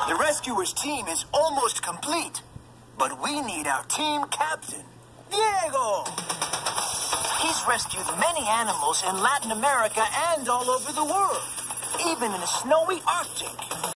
The rescuers' team is almost complete, but we need our team captain, Diego. He's rescued many animals in Latin America and all over the world, even in the snowy Arctic.